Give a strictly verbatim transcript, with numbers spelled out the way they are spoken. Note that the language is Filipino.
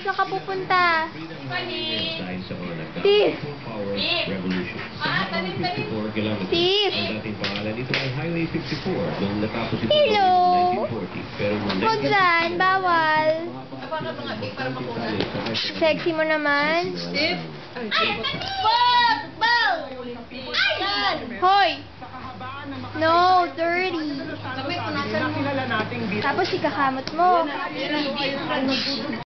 Saan ka pupunta? Steve! Steve! Hello! Huwag dyan, bawal. Sexy mo naman. Steve? Hoy! No, dirty. Sabi ko, nasan mo? Tapos ikakamot mo.